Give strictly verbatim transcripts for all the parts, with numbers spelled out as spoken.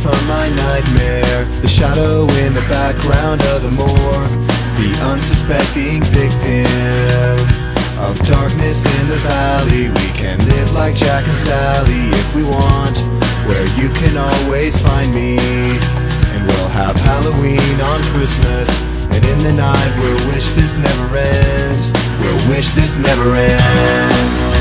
from my nightmare, the shadow in the background of the moor, the unsuspecting victim of darkness in the valley. We can live like Jack and Sally if we want, where you can always find me. And we'll have Halloween on Christmas, and in the night we'll wish this never ends. We'll wish this never ends.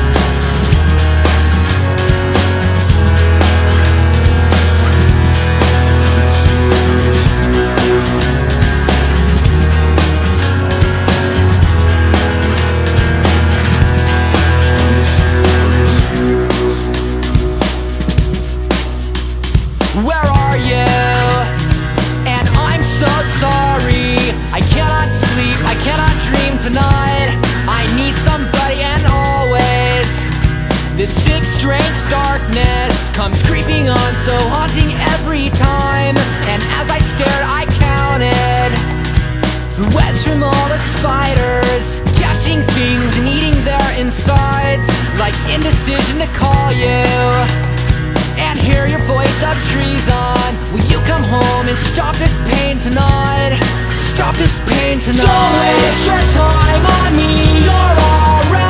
Where are you? And I'm so sorry. I cannot sleep, I cannot dream tonight. I need somebody, and always this sick, strange darkness comes creeping on, so haunting every time. And as I stared, I counted the webs from all the spiders, catching things and eating their insides, like indecision to call you and hear your voice of treason. Will you come home and stop this pain tonight? Stop this pain tonight. Don't waste your time on me, you're already